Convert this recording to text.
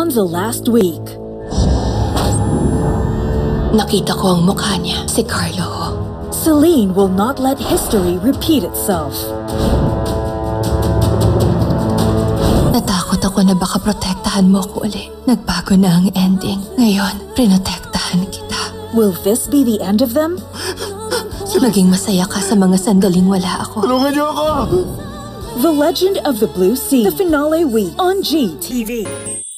on the last week. Nakita ko ang mukha niya, si Carlo. Celine will not let history repeat itself. Natakot ako na baka protektahan mo ko ulit. Nagbago na ang ending. Ngayon, prinotektahan kita. Will this be the end of them? Maging masaya ka sa mga sandaling wala ako. Tulungan niyo ako! The Legend of the Blue Sea, the finale week on GTV.